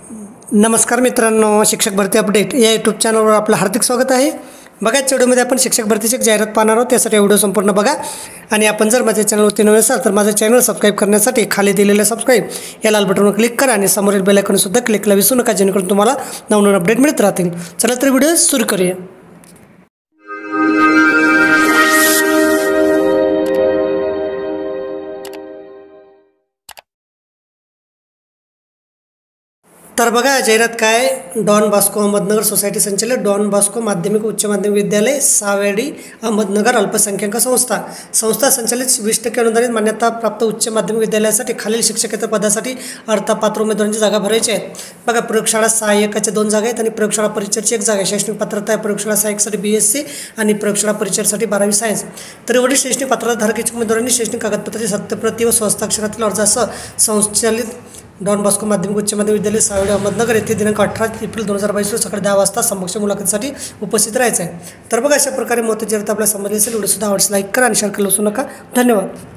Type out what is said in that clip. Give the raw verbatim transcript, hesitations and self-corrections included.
नमस्कार मित्रांनो, शिक्षक भरती अपडेट या यूट्यूब चॅनलवर आपलं हार्दिक स्वागत आहे। बघा, आजच्या व्हिडिओमध्ये आपण शिक्षक भरतीची एक जाहिरात पाहणार आहोत। त्यासाठी व्हिडिओ संपूर्ण बघा आणि आपण जर माझ्या चॅनलवरती नवीन असाल तर माझं चॅनल सबस्क्राईब करण्यासाठी खाली दिलेलं सबस्क्राईब या लाल बटनवर क्लिक करा आणि समोरील बेल आयकॉन सुद्धा क्लिक करायला विसरू नका, जेणेकरून तुम्हाला नवनवीन अपडेट मिळत राहतील। चला तर व्हिडिओ सुरू करूया। तर बघा, जाहिरात काय, डॉन बॉस्को अहमदनगर सोसायटी संचालित डॉन बॉस्को माध्यमिक उच्च माध्यमिक विद्यालय सावेडी अहमदनगर अल्पसंख्याक संस्था संस्था संचालित वीस टक्के अनुदानित मान्यता प्राप्त उच्च माध्यमिक विद्यालयासाठी खालील शिक्षकेतर पदासाठी अर्थपात्र उमेदवारांची जागा भरायची आहेत। बघा, प्रयोगशाळा सहाय्यकाच्या दोन जागा आहेत आणि प्रयोगशाळा परिचरची एक जागा आहे। शैक्षणिक पात्रता आहे प्रयोगशाळा सहाय्यकसाठी बी एस सी आणि प्रयोगशाळा परिचरसाठी बारावी सायन्स। तर एवढी शैक्षणिक पात्रता धारक इच्छुक उमेदवारांनी शैक्षणिक कागदपत्राची सत्यप्रती व स्वहस्ताक्षरातील अर्जासह संचालित डॉन बॉस्को माध्यमिक उच्च माध्यमिक विद्यालय सावेडी अहमदनगर येथे दिनांक अठरा एप्रिल दोन हजार बावीस रोजी सकाळी दहा वाजता समक्ष मुलाखतीसाठी उपस्थित राहायचं आहे। तर बघा, अशा प्रकारे मोठी जाहिरात आपल्याला समजली असेल। व्हिडिओ सुद्धा आवडल्यास लाईक करा आणि शेअर करायला विसरू नका। धन्यवाद।